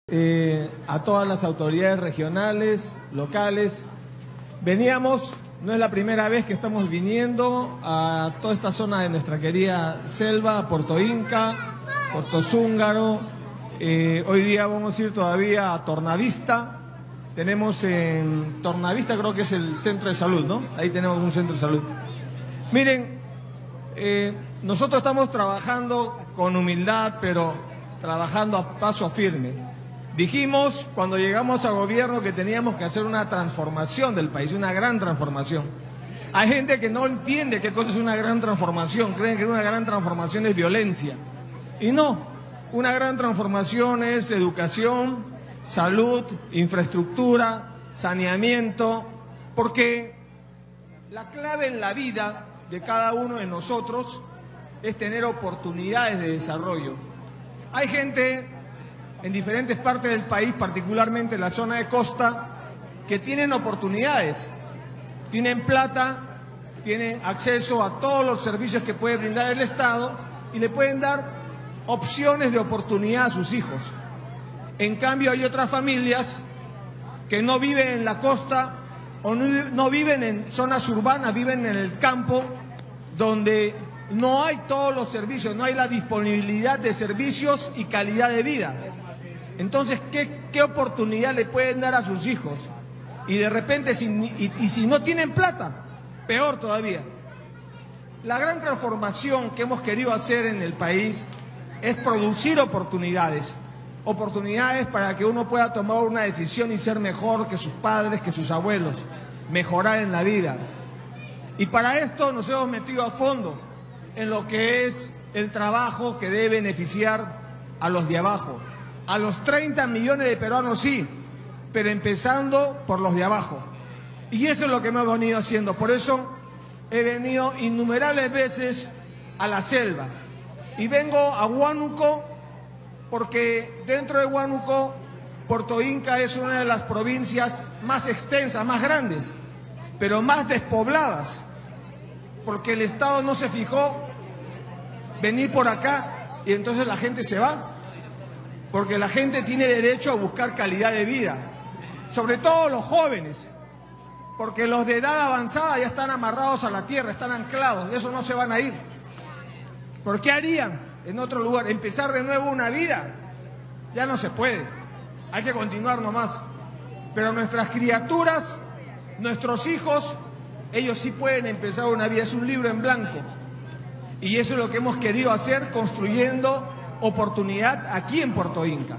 A todas las autoridades regionales, locales. Veníamos, no es la primera vez que estamos viniendo a toda esta zona de nuestra querida selva, Puerto Inca, Puerto Zúngaro. Hoy día vamos a ir todavía a Tornavista. Tenemos en Tornavista, creo que es el centro de salud, ¿no? Ahí tenemos un centro de salud. Miren, nosotros estamos trabajando con humildad, pero trabajando a paso firme. Dijimos cuando llegamos al gobierno que teníamos que hacer una transformación del país, una gran transformación. Hay gente que no entiende qué cosa es una gran transformación, creen que una gran transformación es violencia. Y no, una gran transformación es educación, salud, infraestructura, saneamiento, porque la clave en la vida de cada uno de nosotros es tener oportunidades de desarrollo. Hay gente en diferentes partes del país, particularmente en la zona de costa, que tienen oportunidades, tienen plata, tienen acceso a todos los servicios que puede brindar el Estado y le pueden dar opciones de oportunidad a sus hijos. En cambio hay otras familias que no viven en la costa o no viven en zonas urbanas, viven en el campo, donde no hay todos los servicios, no hay la disponibilidad de servicios y calidad de vida. Entonces, ¿qué oportunidad le pueden dar a sus hijos? Y de repente, si no tienen plata, peor todavía. La gran transformación que hemos querido hacer en el país es producir oportunidades. Oportunidades para que uno pueda tomar una decisión y ser mejor que sus padres, que sus abuelos. Mejorar en la vida. Y para esto nos hemos metido a fondo en lo que es el trabajo que debe beneficiar a los de abajo. A los 30 millones de peruanos sí, pero empezando por los de abajo. Y eso es lo que hemos venido haciendo. Por eso he venido innumerables veces a la selva. Y vengo a Huánuco porque dentro de Huánuco, Puerto Inca es una de las provincias más extensas, más grandes, pero más despobladas. Porque el Estado no se fijó venir por acá y entonces la gente se va. Porque la gente tiene derecho a buscar calidad de vida, sobre todo los jóvenes, porque los de edad avanzada ya están amarrados a la tierra, están anclados, de eso no se van a ir. ¿Por qué harían en otro lugar? Empezar de nuevo una vida, ya no se puede, hay que continuar nomás. Pero nuestras criaturas, nuestros hijos, ellos sí pueden empezar una vida, es un libro en blanco. Y eso es lo que hemos querido hacer, construyendo oportunidad aquí en Puerto Inca.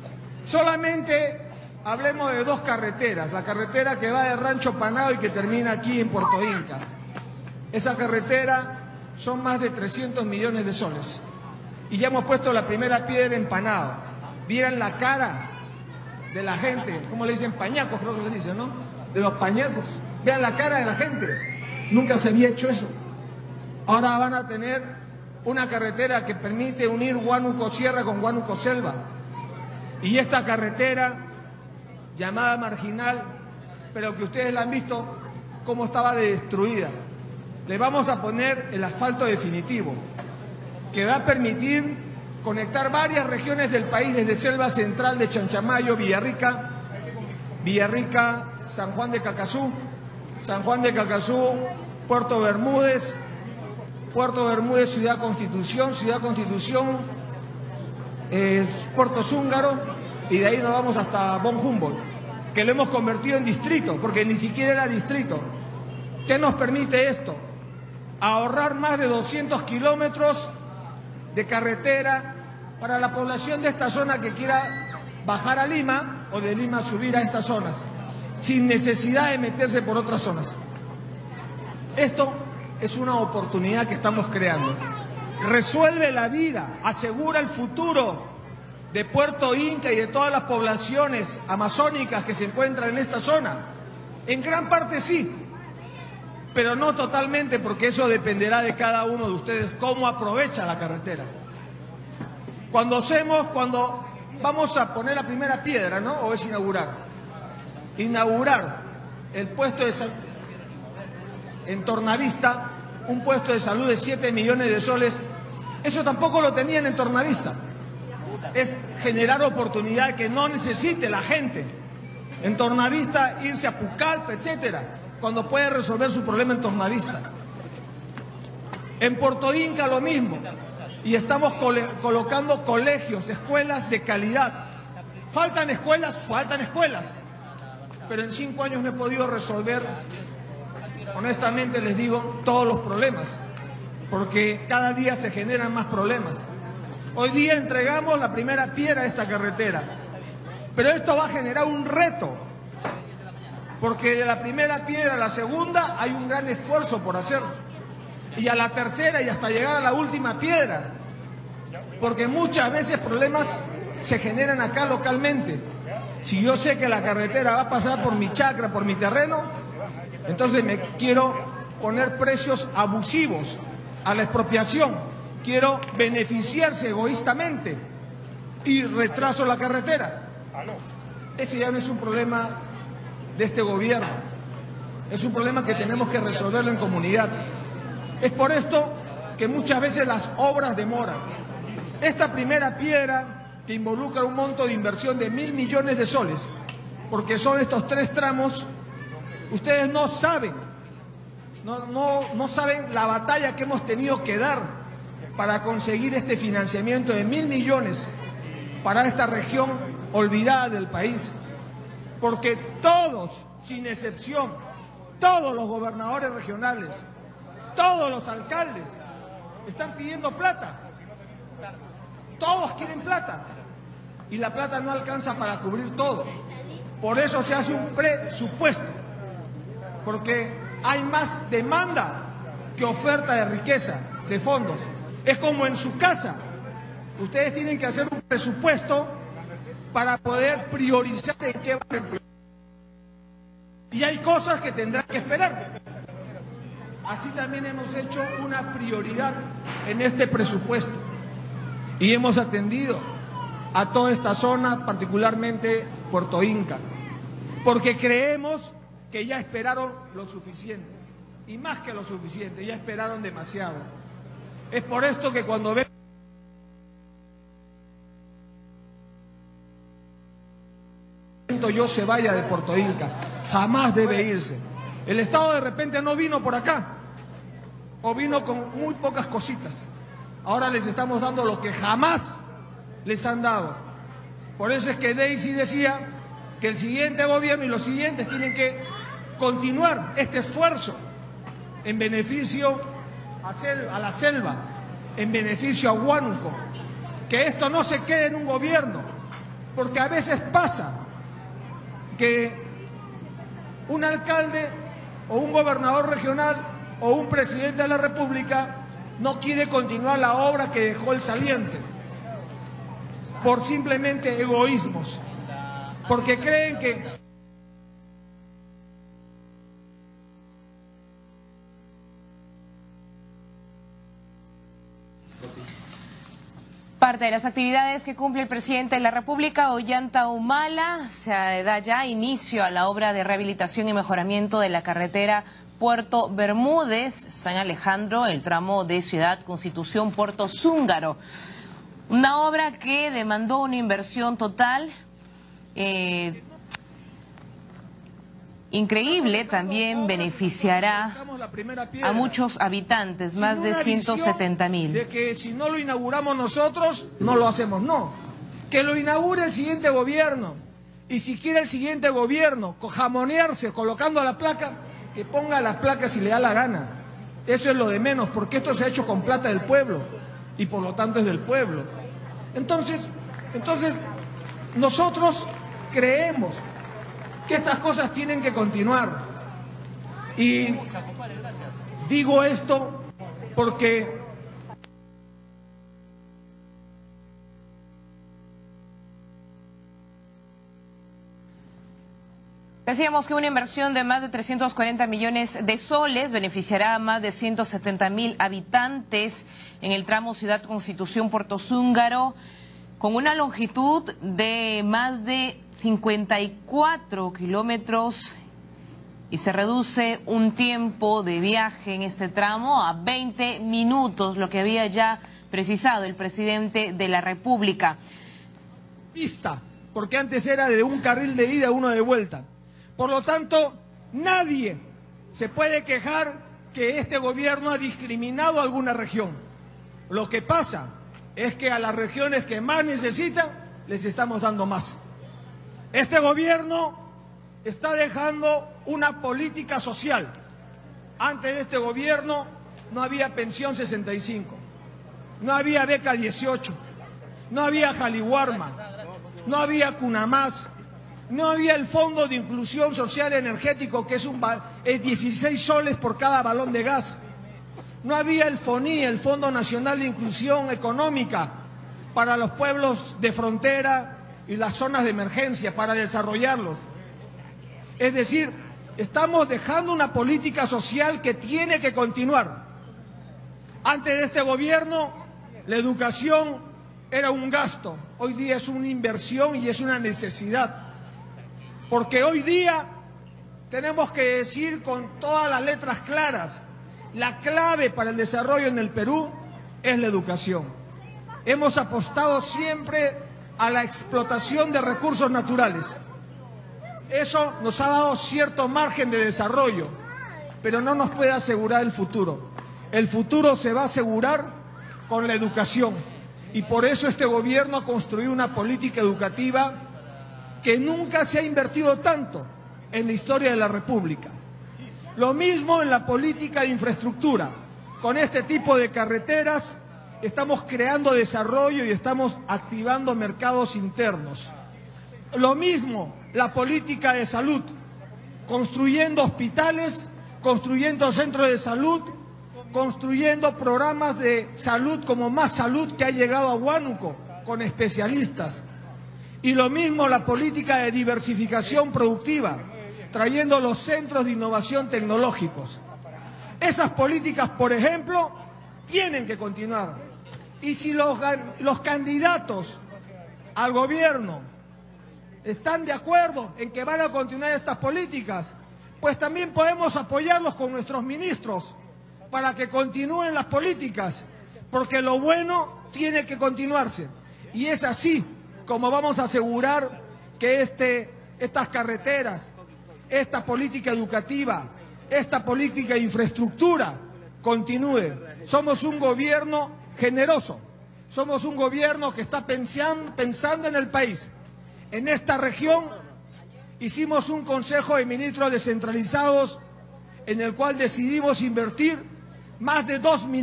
Solamente hablemos de dos carreteras, la carretera que va de Rancho Panao y que termina aquí en Puerto Inca. Esa carretera son más de 300 millones de soles y ya hemos puesto la primera piedra en Panao. Vieran la cara de la gente, ¿cómo le dicen? Pañacos, creo que le dicen, ¿no? De los pañacos. Vean la cara de la gente, nunca se había hecho eso. Ahora van a tener una carretera que permite unir Huánuco Sierra con Huánuco Selva. Y esta carretera, llamada marginal, pero que ustedes la han visto cómo estaba destruida, le vamos a poner el asfalto definitivo, que va a permitir conectar varias regiones del país, desde Selva Central de Chanchamayo, Villarrica, San Juan de Cacazú, Puerto Bermúdez, Ciudad Constitución, Puerto Zúngaro, y de ahí nos vamos hasta Von Humboldt, que lo hemos convertido en distrito, porque ni siquiera era distrito. ¿Qué nos permite esto? Ahorrar más de 200 kilómetros de carretera para la población de esta zona que quiera bajar a Lima o de Lima subir a estas zonas, sin necesidad de meterse por otras zonas. Esto es una oportunidad que estamos creando. Resuelve la vida, asegura el futuro de Puerto Inca y de todas las poblaciones amazónicas que se encuentran en esta zona. En gran parte sí, pero no totalmente, porque eso dependerá de cada uno de ustedes, cómo aprovecha la carretera. Cuando vamos a poner la primera piedra, ¿no? ¿O es inaugurar? Inaugurar el puesto de salud en Tornavista, un puesto de salud de 7 millones de soles, eso tampoco lo tenían en Tornavista. es generar oportunidad que no necesite la gente en Tornavista irse a Pucallpa, etcétera, cuando puede resolver su problema en Tornavista. En Puerto Inca lo mismo, y estamos colocando colegios, escuelas de calidad. Faltan escuelas, pero en 5 años no he podido resolver, honestamente les digo, todos los problemas, porque cada día se generan más problemas. Hoy día entregamos la primera piedra de esta carretera, pero esto va a generar un reto, porque de la primera piedra a la segunda hay un gran esfuerzo por hacer, y a la tercera y hasta llegar a la última piedra, porque muchas veces problemas se generan acá localmente. Si yo sé que la carretera va a pasar por mi chacra, por mi terreno, entonces me quiero poner precios abusivos a la expropiación, quiero beneficiarse egoístamente y retraso la carretera. Ese ya no es un problema de este gobierno, es un problema que tenemos que resolverlo en comunidad. Es por esto que muchas veces las obras demoran. Esta primera piedra, que involucra un monto de inversión de 1.000 millones de soles, porque son estos 3 tramos, ustedes no saben, no saben la batalla que hemos tenido que dar para conseguir este financiamiento de 1.000 millones para esta región olvidada del país, porque todos, sin excepción, todos los gobernadores regionales, todos los alcaldes están pidiendo plata. Todos quieren plata y la plata no alcanza para cubrir todo. Por eso se hace un presupuesto, porque hay más demanda que oferta de riqueza, de fondos. Es como en su casa, ustedes tienen que hacer un presupuesto para poder priorizar en qué van a emplear. Y hay cosas que tendrán que esperar. Así también hemos hecho una prioridad en este presupuesto y hemos atendido a toda esta zona, particularmente Puerto Inca, porque creemos que ya esperaron lo suficiente, y más que lo suficiente, ya esperaron demasiado. Es por esto que cuando ven yo se vaya de Puerto Inca, jamás debe irse. El Estado de repente no vino por acá, o vino con muy pocas cositas. Ahora les estamos dando lo que jamás les han dado. Por eso es que Daisy decía que el siguiente gobierno y los siguientes tienen que continuar este esfuerzo en beneficio a la selva, en beneficio a Huánuco. Que esto no se quede en un gobierno, porque a veces pasa que un alcalde o un gobernador regional o un presidente de la República no quiere continuar la obra que dejó el saliente por simplemente egoísmos, porque creen que parte de las actividades que cumple el presidente de la República, Ollanta Humala, se da ya inicio a la obra de rehabilitación y mejoramiento de la carretera Puerto Bermúdez, San Alejandro, el tramo de Ciudad Constitución, Puerto Zúngaro. Una obra que demandó una inversión total increíble, también beneficiará a muchos habitantes, más de 170.000. De que si no lo inauguramos nosotros, no lo hacemos, no. Que lo inaugure el siguiente gobierno. Y si quiere el siguiente gobierno jamonearse colocando la placa, que ponga las placas si le da la gana. Eso es lo de menos, porque esto se ha hecho con plata del pueblo y por lo tanto es del pueblo. Entonces nosotros creemos que estas cosas tienen que continuar. Y digo esto porque decíamos que una inversión de más de 340 millones de soles beneficiará a más de 170.000 habitantes en el tramo Ciudad Constitución Puerto Zúngaro, con una longitud de más de 54 kilómetros, y se reduce un tiempo de viaje en este tramo a 20 minutos, lo que había ya precisado el presidente de la República. pista, porque antes era de un carril de ida, uno de vuelta. Por lo tanto, nadie se puede quejar que este gobierno ha discriminado a alguna región. Lo que pasa es que a las regiones que más necesitan, les estamos dando más. Este gobierno está dejando una política social. Antes de este gobierno no había pensión 65, no había beca 18, no había Jaliwarma, no había Cunamás, no había el Fondo de Inclusión Social Energético, que es 16 soles por cada balón de gas. No había el FONI, el Fondo Nacional de Inclusión Económica, para los pueblos de frontera y las zonas de emergencia, para desarrollarlos. Es decir, estamos dejando una política social que tiene que continuar. Antes de este gobierno, la educación era un gasto, hoy día es una inversión y es una necesidad. Porque hoy día tenemos que decir con todas las letras claras, la clave para el desarrollo en el Perú es la educación. Hemos apostado siempre a la explotación de recursos naturales. Eso nos ha dado cierto margen de desarrollo, pero no nos puede asegurar el futuro. El futuro se va a asegurar con la educación. Y por eso este gobierno ha construido una política educativa que nunca se ha invertido tanto en la historia de la República. Lo mismo en la política de infraestructura. Con este tipo de carreteras estamos creando desarrollo y estamos activando mercados internos. Lo mismo la política de salud, construyendo hospitales, construyendo centros de salud, construyendo programas de salud como Más Salud, que ha llegado a Huánuco con especialistas. Y lo mismo la política de diversificación productiva, trayendo los centros de innovación tecnológicos. Esas políticas, por ejemplo, tienen que continuar. Y si los candidatos al gobierno están de acuerdo en que van a continuar estas políticas, pues también podemos apoyarlos con nuestros ministros para que continúen las políticas, porque lo bueno tiene que continuarse. Y es así como vamos a asegurar que estas carreteras, esta política educativa, esta política de infraestructura continúe. Somos un gobierno generoso, somos un gobierno que está pensando en el país. En esta región hicimos un Consejo de Ministros descentralizados en el cual decidimos invertir más de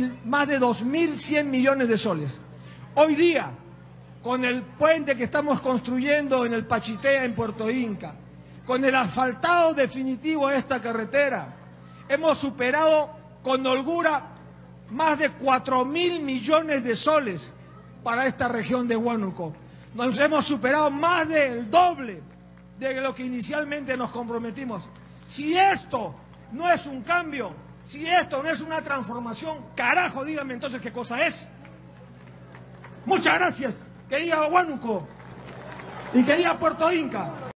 2.100 millones de soles. Hoy día, con el puente que estamos construyendo en el Pachitea, en Puerto Inca, con el asfaltado definitivo de esta carretera, hemos superado con holgura más de 4.000 millones de soles para esta región de Huánuco. Nos hemos superado más del doble de lo que inicialmente nos comprometimos. Si esto no es un cambio, si esto no es una transformación, carajo, díganme entonces qué cosa es. Muchas gracias. Que diga Huánuco y que diga Puerto Inca.